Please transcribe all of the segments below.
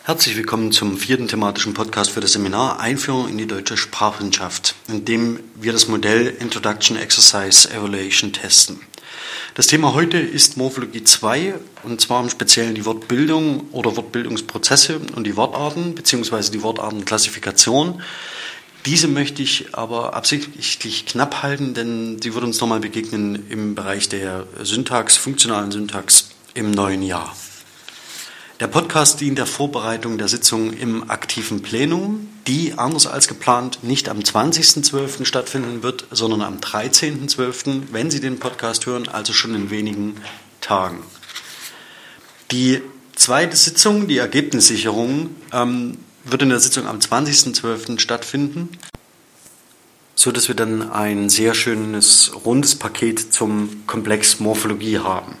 Herzlich willkommen zum 4. thematischen Podcast für das Seminar Einführung in die deutsche Sprachwissenschaft, in dem wir das Modell Introduction Exercise Evaluation testen. Das Thema heute ist Morphologie 2 und zwar im Speziellen die Wortbildung oder Wortbildungsprozesse und die Wortarten bzw. die Wortartenklassifikation. Diese möchte ich aber absichtlich knapp halten, denn sie wird uns nochmal begegnen im Bereich der Syntax, funktionalen Syntax im neuen Jahr. Der Podcast dient der Vorbereitung der Sitzung im aktiven Plenum, die anders als geplant nicht am 20.12. stattfinden wird, sondern am 13.12., wenn Sie den Podcast hören, also schon in wenigen Tagen. Die zweite Sitzung, die Ergebnissicherung, wird in der Sitzung am 20.12. stattfinden, sodass wir dann ein sehr schönes, rundes Paket zum Komplex Morphologie haben.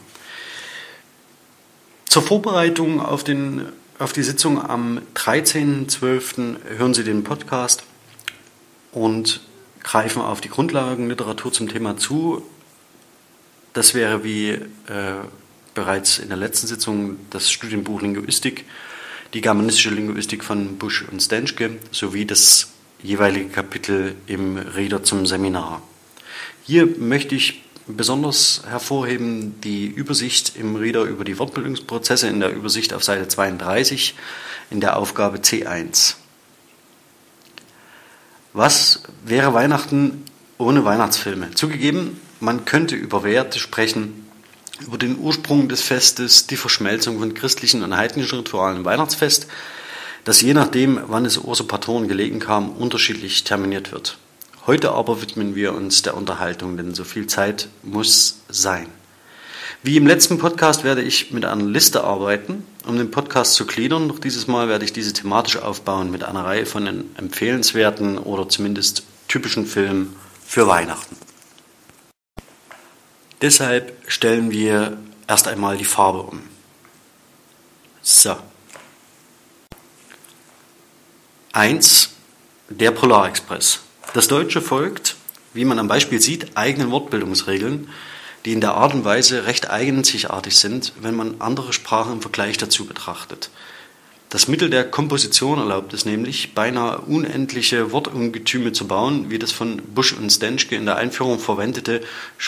Zur Vorbereitung auf die Sitzung am 13.12. hören Sie den Podcast und greifen auf die Grundlagenliteratur zum Thema zu. Das wäre wie bereits in der letzten Sitzung das Studienbuch Linguistik, die germanistische Linguistik von Busch und Stenschke sowie das jeweilige Kapitel im Reader zum Seminar. Hier möchte ich besonders hervorheben die Übersicht im Reader über die Wortbildungsprozesse in der Übersicht auf Seite 32 in der Aufgabe C1. Was wäre Weihnachten ohne Weihnachtsfilme? Zugegeben, man könnte über Werte sprechen, über den Ursprung des Festes, die Verschmelzung von christlichen und heidnischen Ritualen im Weihnachtsfest, das je nachdem, wann es Usurpatoren gelegen kam, unterschiedlich terminiert wird. Heute aber widmen wir uns der Unterhaltung, denn so viel Zeit muss sein. Wie im letzten Podcast werde ich mit einer Liste arbeiten, um den Podcast zu gliedern. Doch dieses Mal werde ich diese thematisch aufbauen mit einer Reihe von empfehlenswerten oder zumindest typischen Filmen für Weihnachten. Deshalb stellen wir erst einmal die Farbe um. So. 1. Der Polarexpress. Das Deutsche folgt, wie man am Beispiel sieht, eigenen Wortbildungsregeln, die in der Art und Weise recht einzigartig sind, wenn man andere Sprachen im Vergleich dazu betrachtet. Das Mittel der Komposition erlaubt es nämlich, beinahe unendliche Wortungetüme zu bauen, wie das von Busch und Stenschke in der Einführung verwendete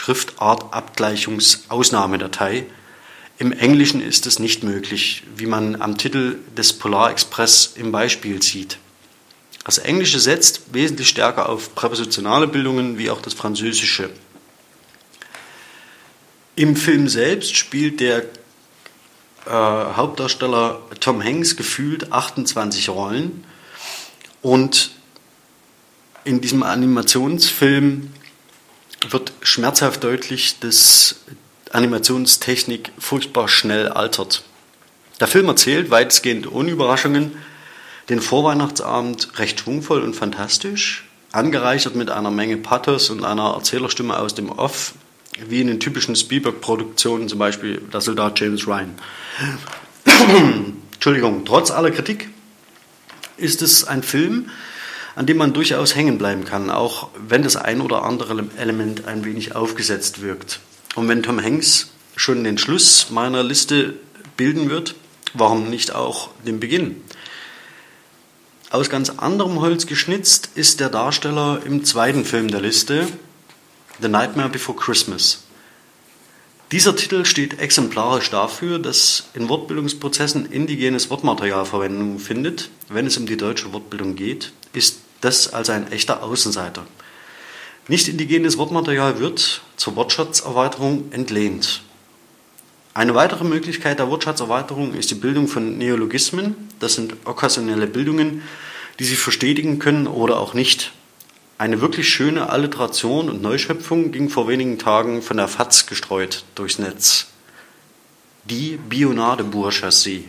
Schriftart-Abgleichungs-Ausnahmedatei. Im Englischen ist es nicht möglich, wie man am Titel des Polarexpress im Beispiel sieht. Das Englische setzt wesentlich stärker auf präpositionale Bildungen wie auch das Französische. Im Film selbst spielt der Hauptdarsteller Tom Hanks gefühlt 28 Rollen und in diesem Animationsfilm wird schmerzhaft deutlich, dass Animationstechnik furchtbar schnell altert. Der Film erzählt, weitestgehend ohne Überraschungen, den Vorweihnachtsabend recht schwungvoll und fantastisch, angereichert mit einer Menge Pathos und einer Erzählerstimme aus dem Off, wie in den typischen Spielberg-Produktionen, zum Beispiel der Soldat James Ryan. Entschuldigung, trotz aller Kritik ist es ein Film, an dem man durchaus hängen bleiben kann, auch wenn das ein oder andere Element ein wenig aufgesetzt wirkt. Und wenn Tom Hanks schon den Schluss meiner Liste bilden wird, warum nicht auch den Beginn? Aus ganz anderem Holz geschnitzt ist der Darsteller im zweiten Film der Liste, The Nightmare Before Christmas. Dieser Titel steht exemplarisch dafür, dass in Wortbildungsprozessen indigenes Wortmaterial Verwendung findet. Wenn es um die deutsche Wortbildung geht, ist das also ein echter Außenseiter. Nicht indigenes Wortmaterial wird zur Wortschatzerweiterung entlehnt. Eine weitere Möglichkeit der Wortschatzerweiterung ist die Bildung von Neologismen. Das sind okkasionelle Bildungen, die sich verstetigen können oder auch nicht. Eine wirklich schöne Alliteration und Neuschöpfung ging vor wenigen Tagen von der FAZ gestreut durchs Netz. Die Bionade-Bourgeoisie.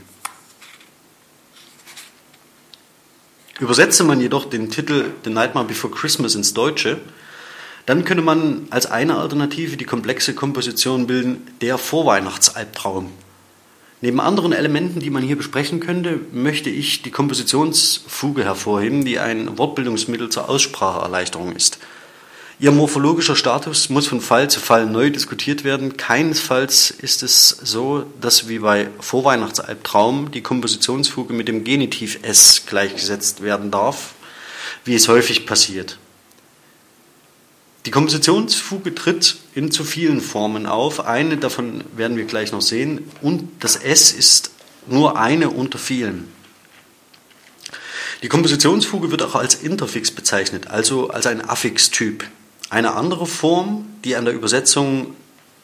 Übersetze man jedoch den Titel The Nightmare Before Christmas ins Deutsche, dann könnte man als eine Alternative die komplexe Komposition bilden, der Vorweihnachtsalbtraum. Neben anderen Elementen, die man hier besprechen könnte, möchte ich die Kompositionsfuge hervorheben, die ein Wortbildungsmittel zur Ausspracheerleichterung ist. Ihr morphologischer Status muss von Fall zu Fall neu diskutiert werden. Keinesfalls ist es so, dass wie bei Vorweihnachtsalbtraum die Kompositionsfuge mit dem Genitiv S gleichgesetzt werden darf, wie es häufig passiert. Die Kompositionsfuge tritt in zu vielen Formen auf. Eine davon werden wir gleich noch sehen. Und das S ist nur eine unter vielen. Die Kompositionsfuge wird auch als Interfix bezeichnet, also als ein Affixtyp. Eine andere Form, die in der Übersetzung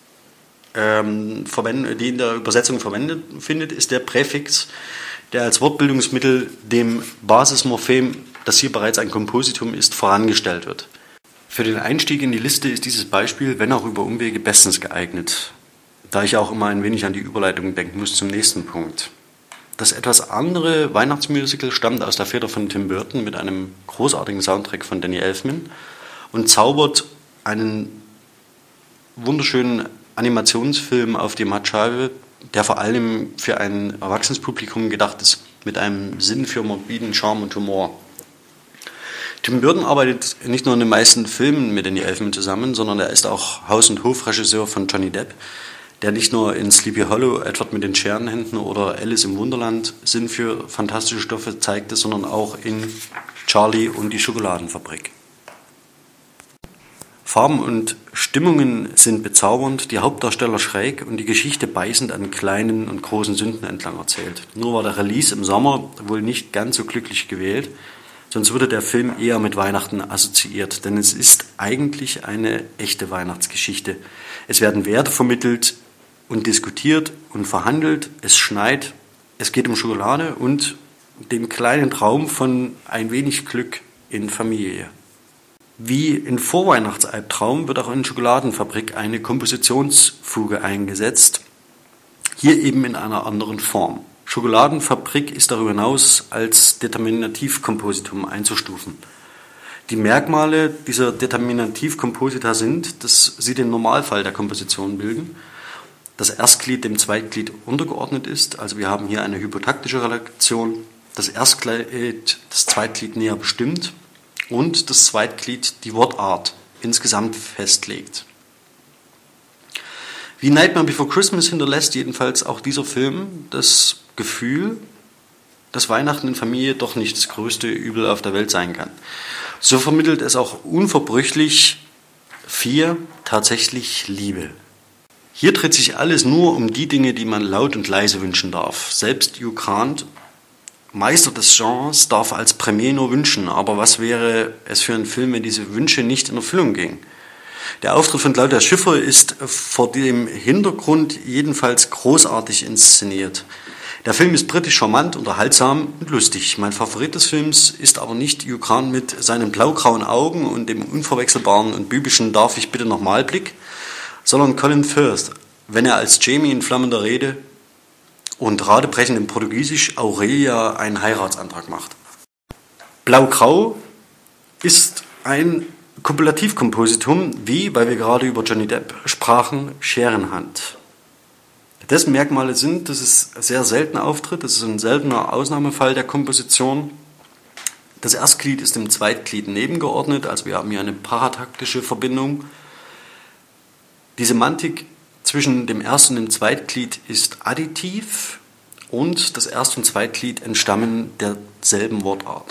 verwendet findet, ist der Präfix, der als Wortbildungsmittel dem Basismorphem, das hier bereits ein Kompositum ist, vorangestellt wird. Für den Einstieg in die Liste ist dieses Beispiel, wenn auch über Umwege, bestens geeignet, da ich auch immer ein wenig an die Überleitung denken muss zum nächsten Punkt. Das etwas andere Weihnachtsmusical stammt aus der Feder von Tim Burton mit einem großartigen Soundtrack von Danny Elfman und zaubert einen wunderschönen Animationsfilm auf die Mattscheibe, der vor allem für ein erwachsenes Publikum gedacht ist, mit einem Sinn für morbiden Charme und Humor. Tim Burton arbeitet nicht nur in den meisten Filmen mit Danny Elfman zusammen, sondern er ist auch Haus- und Hofregisseur von Johnny Depp, der nicht nur in Sleepy Hollow, Edward mit den Scherenhänden oder Alice im Wunderland Sinn für fantastische Stoffe zeigte, sondern auch in Charlie und die Schokoladenfabrik. Farben und Stimmungen sind bezaubernd, die Hauptdarsteller schräg und die Geschichte beißend an kleinen und großen Sünden entlang erzählt. Nur war der Release im Sommer wohl nicht ganz so glücklich gewählt, sonst würde der Film eher mit Weihnachten assoziiert, denn es ist eigentlich eine echte Weihnachtsgeschichte. Es werden Werte vermittelt und diskutiert und verhandelt, es schneit, es geht um Schokolade und den kleinen Traum von ein wenig Glück in Familie. Wie in Vorweihnachtsalbtraum wird auch in Schokoladenfabrik eine Kompositionsfuge eingesetzt, hier eben in einer anderen Form. Schokoladenfabrik ist darüber hinaus als Determinativkompositum einzustufen. Die Merkmale dieser Determinativkomposita sind, dass sie den Normalfall der Komposition bilden, das Erstglied dem Zweitglied untergeordnet ist, also wir haben hier eine hypotaktische Relation, das Erstglied das Zweitglied näher bestimmt und das Zweitglied die Wortart insgesamt festlegt. Wie Nightmare Before Christmas hinterlässt jedenfalls auch dieser Film das Gefühl, dass Weihnachten in Familie doch nicht das größte Übel auf der Welt sein kann. So vermittelt es auch unverbrüchlich 4 tatsächlich Liebe. Hier dreht sich alles nur um die Dinge, die man laut und leise wünschen darf. Selbst Hugh Grant, Meister des Genres, darf als Premier nur wünschen. Aber was wäre es für ein Film, wenn diese Wünsche nicht in Erfüllung gingen? Der Auftritt von Claudia Schiffer ist vor dem Hintergrund jedenfalls großartig inszeniert. Der Film ist britisch charmant, unterhaltsam und lustig. Mein Favorit des Films ist aber nicht Hugh Grant mit seinen blaugrauen Augen und dem unverwechselbaren und bübischen Darf ich bitte nochmal Blick, sondern Colin Firth, wenn er als Jamie in flammender Rede und radebrechend im Portugiesisch Aurelia einen Heiratsantrag macht. Blau-Grau ist ein Kopulativkompositum, wie, weil wir gerade über Johnny Depp sprachen, Scherenhand. Dessen Merkmale sind, dass es sehr selten auftritt, das ist ein seltener Ausnahmefall der Komposition. Das Erstglied ist dem Zweitglied nebengeordnet, also wir haben hier eine parataktische Verbindung. Die Semantik zwischen dem Erst- und dem Zweitglied ist additiv und das Erst- und Zweitglied entstammen derselben Wortart.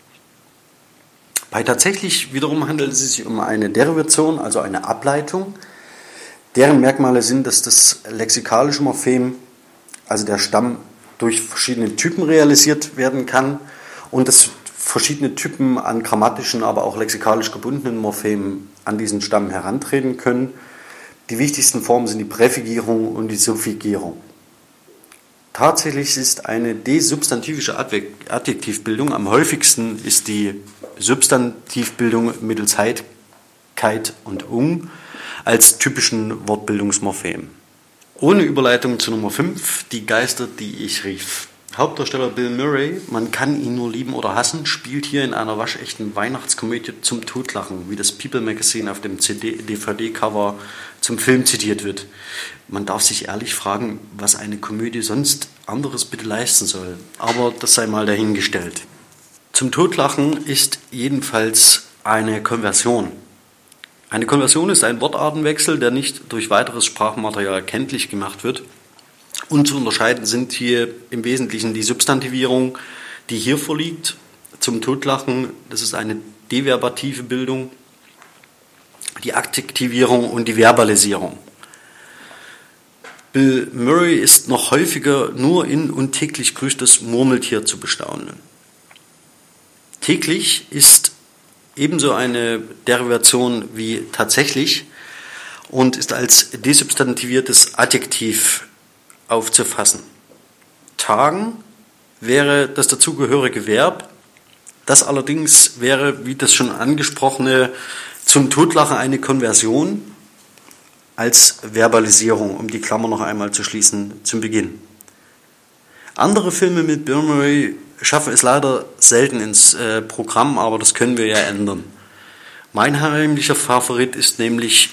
Bei tatsächlich wiederum handelt es sich um eine Derivation, also eine Ableitung. Deren Merkmale sind, dass das lexikalische Morphem, also der Stamm, durch verschiedene Typen realisiert werden kann und dass verschiedene Typen an grammatischen, aber auch lexikalisch gebundenen Morphemen an diesen Stamm herantreten können. Die wichtigsten Formen sind die Präfigierung und die Suffigierung. Tatsächlich ist eine desubstantivische Adjektivbildung, am häufigsten ist die Substantivbildung mittels heit, keit und ung als typischen Wortbildungsmorphem. Ohne Überleitung zu Nummer 5, die Geister, die ich rief. Hauptdarsteller Bill Murray, man kann ihn nur lieben oder hassen, spielt hier in einer waschechten Weihnachtskomödie zum Totlachen, wie das People Magazine auf dem DVD-Cover zum Film zitiert wird. Man darf sich ehrlich fragen, was eine Komödie sonst anderes bitte leisten soll, aber das sei mal dahingestellt. Zum Totlachen ist jedenfalls eine Konversion Eine Konversion ist ein Wortartenwechsel, der nicht durch weiteres Sprachmaterial kenntlich gemacht wird. Und zu unterscheiden sind hier im Wesentlichen die Substantivierung, die hier vorliegt, zum Totlachen, das ist eine deverbative Bildung, die Adjektivierung und die Verbalisierung. Bill Murray ist noch häufiger nur in und täglich grüßt das Murmeltier zu bestaunen. Täglich ist ebenso eine Derivation wie tatsächlich und ist als desubstantiviertes Adjektiv aufzufassen. Tagen wäre das dazugehörige Verb, das allerdings wäre, wie das schon angesprochene, zum Totlachen eine Konversion als Verbalisierung, um die Klammer noch einmal zu schließen, zum Beginn. Andere Filme mit Bill Murray schaffen es leider selten ins Programm, aber das können wir ja ändern. Mein heimlicher Favorit ist nämlich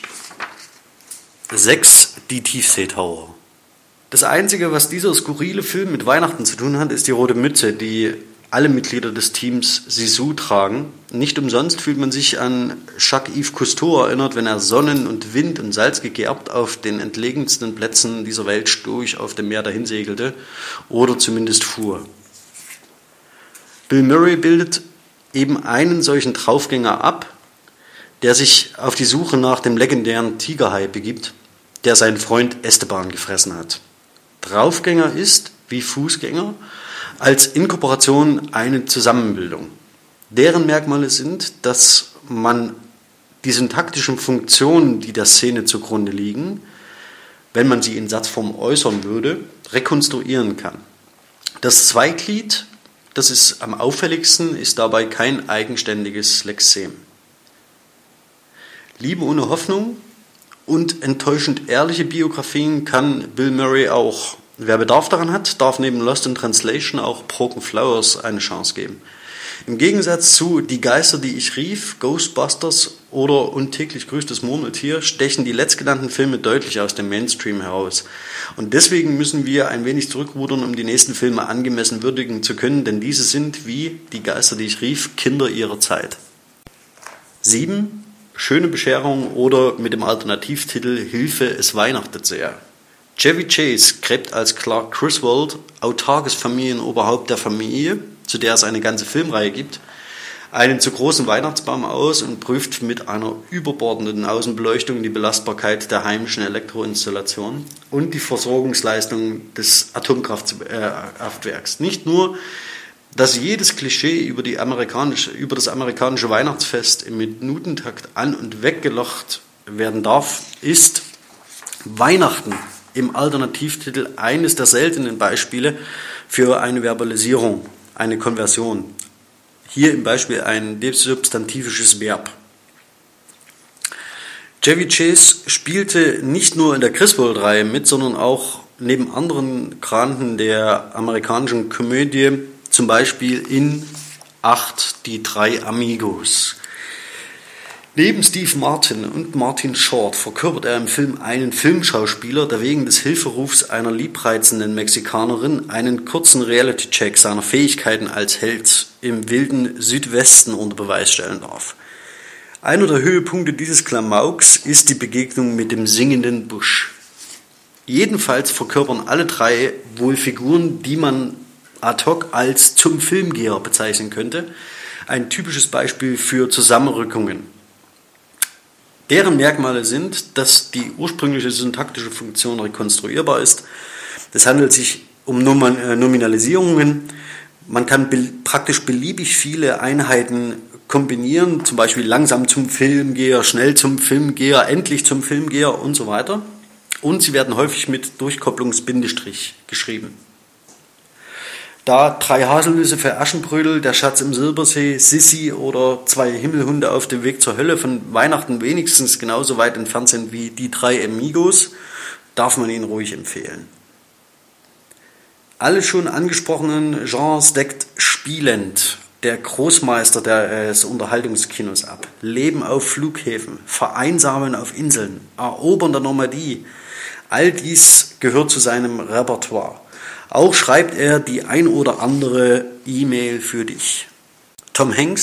6, die Tiefseetaucher. Das Einzige, was dieser skurrile Film mit Weihnachten zu tun hat, ist die rote Mütze, die alle Mitglieder des Teams Sisu tragen. Nicht umsonst fühlt man sich an Jacques-Yves Cousteau erinnert, wenn er Sonnen und Wind und Salz gegerbt auf den entlegensten Plätzen dieser Welt stoisch auf dem Meer dahin segelte oder zumindest fuhr. Bill Murray bildet eben einen solchen Draufgänger ab, der sich auf die Suche nach dem legendären Tigerhai begibt, der seinen Freund Esteban gefressen hat. Draufgänger ist, wie Fußgänger, als Inkorporation eine Zusammenbildung. Deren Merkmale sind, dass man die syntaktischen Funktionen, die der Szene zugrunde liegen, wenn man sie in Satzform äußern würde, rekonstruieren kann. Das Zweiglied, das ist am auffälligsten, ist dabei kein eigenständiges Lexem. Liebe ohne Hoffnung und enttäuschend ehrliche Biografien kann Bill Murray auch. Wer Bedarf daran hat, darf neben Lost in Translation auch Broken Flowers eine Chance geben. Im Gegensatz zu Die Geister, die ich rief, Ghostbusters oder Und täglich grüßt das Murmeltier stechen die letztgenannten Filme deutlich aus dem Mainstream heraus. Und deswegen müssen wir ein wenig zurückrudern, um die nächsten Filme angemessen würdigen zu können, denn diese sind, wie Die Geister, die ich rief, Kinder ihrer Zeit. 7. Schöne Bescherung oder mit dem Alternativtitel Hilfe, es weihnachtet sehr. Chevy Chase gräbt als Clark Griswold, autarkes Familienoberhaupt der Familie, zu der es eine ganze Filmreihe gibt, einen zu großen Weihnachtsbaum aus und prüft mit einer überbordenden Außenbeleuchtung die Belastbarkeit der heimischen Elektroinstallation und die Versorgungsleistung des Atomkraftwerks. Nicht nur, dass jedes Klischee über das amerikanische Weihnachtsfest im Minutentakt an- und weggelacht werden darf, ist Weihnachten im Alternativtitel eines der seltenen Beispiele für eine Verbalisierung, eine Konversion. Hier im Beispiel ein desubstantivisches Verb. Chevy Chase spielte nicht nur in der Griswold-Reihe mit, sondern auch neben anderen Granden der amerikanischen Komödie, zum Beispiel in 8, die 3 Amigos. Neben Steve Martin und Martin Short verkörpert er im Film einen Filmschauspieler, der wegen des Hilferufs einer liebreizenden Mexikanerin einen kurzen Reality-Check seiner Fähigkeiten als Held im wilden Südwesten unter Beweis stellen darf. Einer der Höhepunkte dieses Klamauks ist die Begegnung mit dem singenden Busch. Jedenfalls verkörpern alle 3 wohl Figuren, die man ad hoc als zum Filmgeher bezeichnen könnte. Ein typisches Beispiel für Zusammenrückungen. Deren Merkmale sind, dass die ursprüngliche syntaktische Funktion rekonstruierbar ist. Es handelt sich um Nominalisierungen. Man kann praktisch beliebig viele Einheiten kombinieren, zum Beispiel langsam zum Filmgeher, schnell zum Filmgeher, endlich zum Filmgeher und so weiter. Und sie werden häufig mit Durchkopplungsbindestrich geschrieben. Da 3 Haselnüsse für Aschenbrödel, der Schatz im Silbersee, Sissi oder 2 Himmelhunde auf dem Weg zur Hölle von Weihnachten wenigstens genauso weit entfernt sind wie die 3 Amigos, darf man ihn ruhig empfehlen. Alle schon angesprochenen Genres deckt Spielend, der Großmeister des Unterhaltungskinos, ab. Leben auf Flughäfen, Vereinsamen auf Inseln, Erobern der Normandie, all dies gehört zu seinem Repertoire. Auch schreibt er die ein oder andere E-Mail für dich. Tom Hanks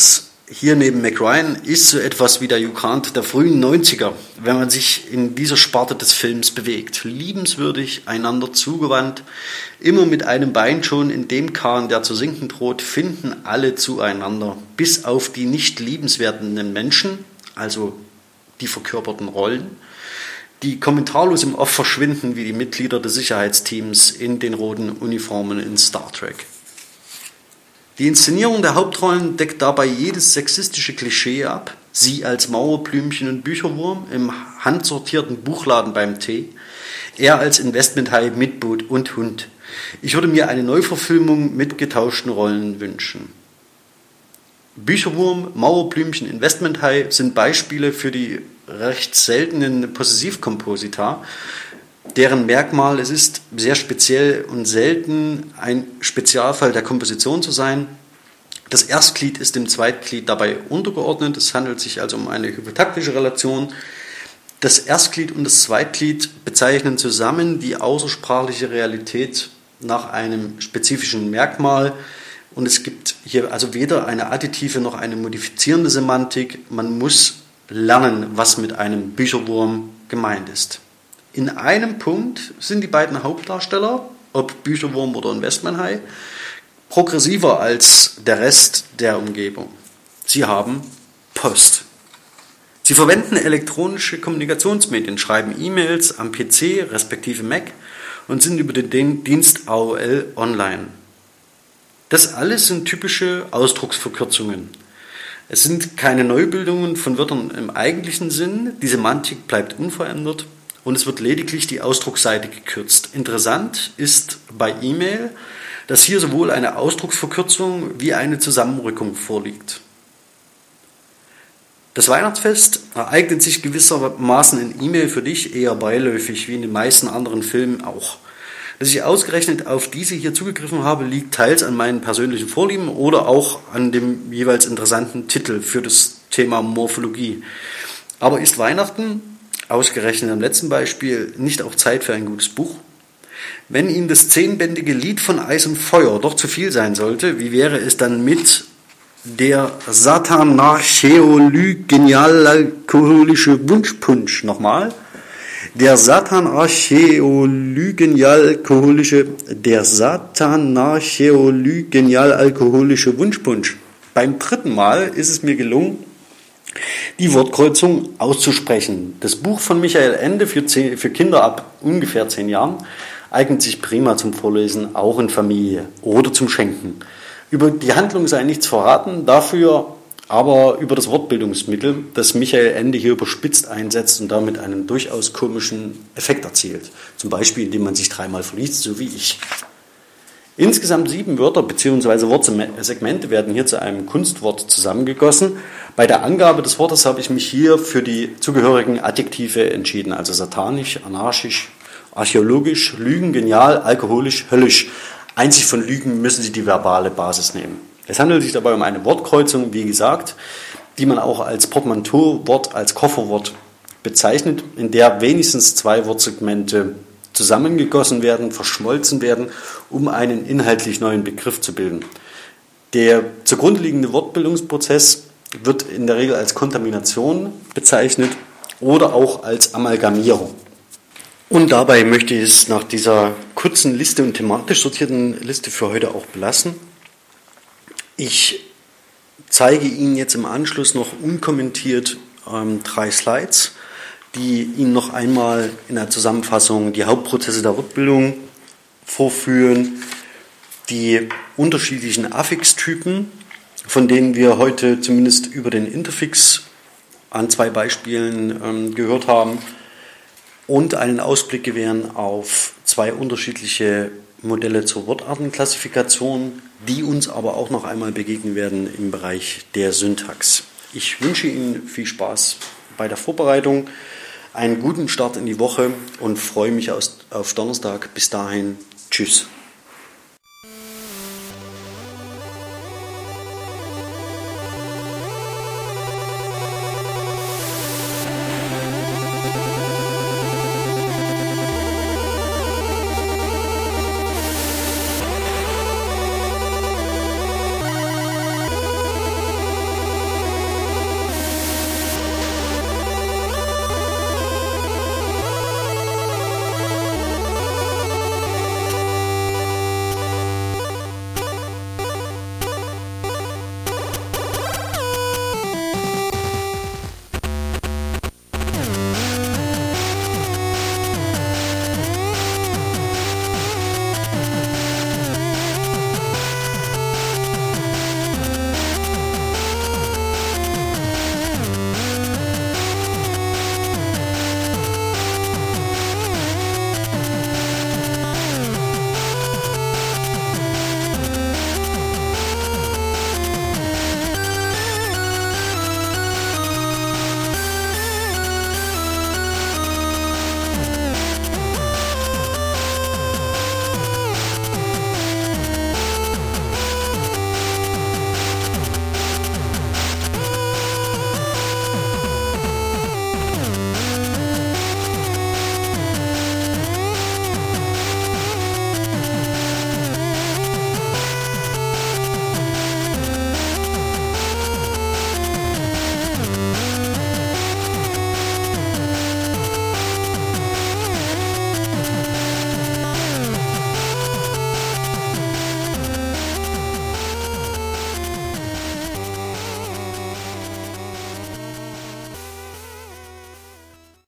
hier neben Mac Ryan ist so etwas wie der Hugh Grant der frühen 90er, wenn man sich in dieser Sparte des Films bewegt. Liebenswürdig, einander zugewandt, immer mit einem Bein schon in dem Kahn, der zu sinken droht, finden alle zueinander, bis auf die nicht liebenswerten Menschen, also die verkörperten Rollen, die kommentarlos im Off verschwinden wie die Mitglieder des Sicherheitsteams in den roten Uniformen in Star Trek. Die Inszenierung der Hauptrollen deckt dabei jedes sexistische Klischee ab. Sie als Mauerblümchen und Bücherwurm im handsortierten Buchladen beim Tee. Er als Investmenthai mit Boot und Hund. Ich würde mir eine Neuverfilmung mit getauschten Rollen wünschen. Bücherwurm, Mauerblümchen, Investmenthai sind Beispiele für die recht seltenen Possessivkomposita, deren Merkmal es ist, sehr speziell und selten ein Spezialfall der Komposition zu sein. Das Erstglied ist dem Zweitglied dabei untergeordnet. Es handelt sich also um eine hypotaktische Relation. Das Erstglied und das Zweitglied bezeichnen zusammen die außersprachliche Realität nach einem spezifischen Merkmal. Und es gibt hier also weder eine additive noch eine modifizierende Semantik. Man muss lernen, was mit einem Bücherwurm gemeint ist. In einem Punkt sind die beiden Hauptdarsteller, ob Bücherwurm oder Investmenthai, progressiver als der Rest der Umgebung. Sie haben Post. Sie verwenden elektronische Kommunikationsmedien, schreiben E-Mails am PC respektive Mac und sind über den Dienst AOL online. Das alles sind typische Ausdrucksverkürzungen. Es sind keine Neubildungen von Wörtern im eigentlichen Sinn, die Semantik bleibt unverändert. Und es wird lediglich die Ausdrucksseite gekürzt. Interessant ist bei E-Mail, dass hier sowohl eine Ausdrucksverkürzung wie eine Zusammenrückung vorliegt. Das Weihnachtsfest ereignet sich gewissermaßen in E-Mail für dich eher beiläufig, wie in den meisten anderen Filmen auch. Dass ich ausgerechnet auf diese hier zugegriffen habe, liegt teils an meinen persönlichen Vorlieben oder auch an dem jeweils interessanten Titel für das Thema Morphologie. Aber ist Weihnachten, ausgerechnet am letzten Beispiel, nicht auch Zeit für ein gutes Buch? Wenn Ihnen das 10-bändige Lied von Eis und Feuer doch zu viel sein sollte, wie wäre es dann mit der satanarchäolygenial-alkoholische Wunschpunsch? Nochmal. Der satanarchäolygenial-alkoholische Wunschpunsch. Beim dritten Mal ist es mir gelungen, die Wortkreuzung auszusprechen. Das Buch von Michael Ende für Kinder ab ungefähr 10 Jahren eignet sich prima zum Vorlesen, auch in Familie oder zum Schenken. Über die Handlung sei nichts verraten, dafür aber über das Wortbildungsmittel, das Michael Ende hier überspitzt einsetzt und damit einen durchaus komischen Effekt erzielt. Zum Beispiel, indem man sich 3-mal verliest, so wie ich. Insgesamt 7 Wörter bzw. Wortsegmente werden hier zu einem Kunstwort zusammengegossen. Bei der Angabe des Wortes habe ich mich hier für die zugehörigen Adjektive entschieden, also satanisch, anarchisch, archäologisch, Lügen, genial, alkoholisch, höllisch. Einzig von Lügen müssen Sie die verbale Basis nehmen. Es handelt sich dabei um eine Wortkreuzung, wie gesagt, die man auch als Portmanteau-Wort, als Kofferwort bezeichnet, in der wenigstens 2 Wortsegmente zusammengegossen werden, verschmolzen werden, um einen inhaltlich neuen Begriff zu bilden. Der zugrunde liegende Wortbildungsprozess wird in der Regel als Kontamination bezeichnet oder auch als Amalgamierung. Und dabei möchte ich es nach dieser kurzen Liste und thematisch sortierten Liste für heute auch belassen. Ich zeige Ihnen jetzt im Anschluss noch unkommentiert 3 Slides, die Ihnen noch einmal in der Zusammenfassung die Hauptprozesse der Wortbildung vorführen, die unterschiedlichen Affixtypen, von denen wir heute zumindest über den Interfix an 2 Beispielen gehört haben, und einen Ausblick gewähren auf 2 unterschiedliche Modelle zur Wortartenklassifikation, die uns aber auch noch einmal begegnen werden im Bereich der Syntax. Ich wünsche Ihnen viel Spaß bei der Vorbereitung, einen guten Start in die Woche und freue mich auf Donnerstag. Bis dahin, tschüss.